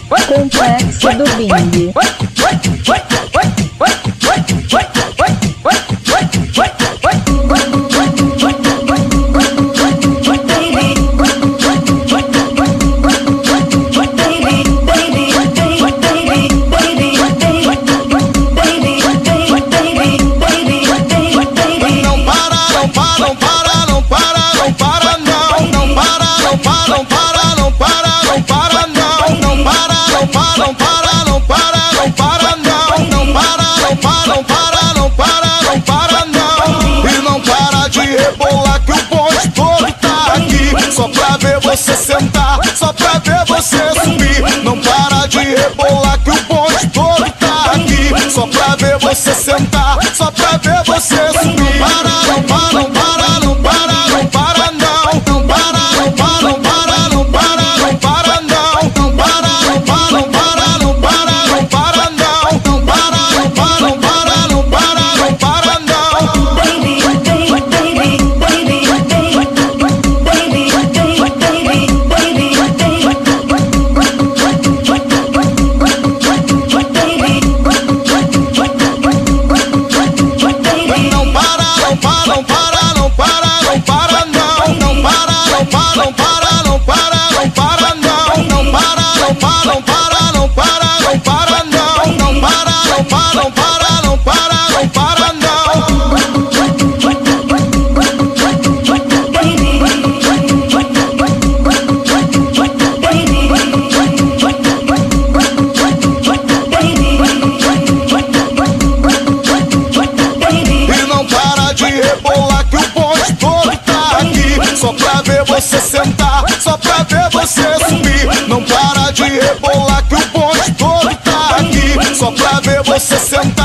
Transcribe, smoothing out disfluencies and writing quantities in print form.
Complexo do Bing. Só pra ver você sentar, só pra ver você subir. Não para de rebolar que o bonde todo tá aqui. Só pra ver você sentar, só pra ver você subir. Não para, não para, não para, não para, não. Não para, não para, não para, não para, não para, não. Não para, não para, não para, não para, não para, não. Não para, não para, não para, não para, não para, não. Baby, baby, baby, baby, baby, Não para, não para, não para, não para, não para, não. Não para, não para, não para, não para, não para, não. Não para, não para, não para, não para, não para, não. Não para, não para, não para, não para, não para, não. E não para de rebolar que o bonde todo tá aqui. Só pra ver você sentar, só pra ver você subir. Não para de rebolar que o bonde todo tá aqui. Só pra ver você sentar.